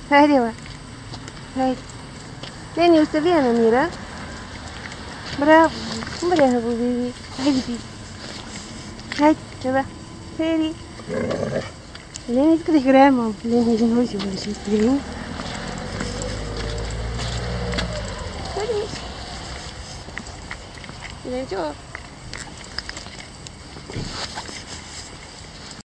Hai, Deva. Hai. Leni, ustaviana, mira. Bravo. Bravo, baby. Hai, baby. Hai, Deva. Leni. Leni, que desgrama. Leni, não se vai se estranho. Leni. Leni,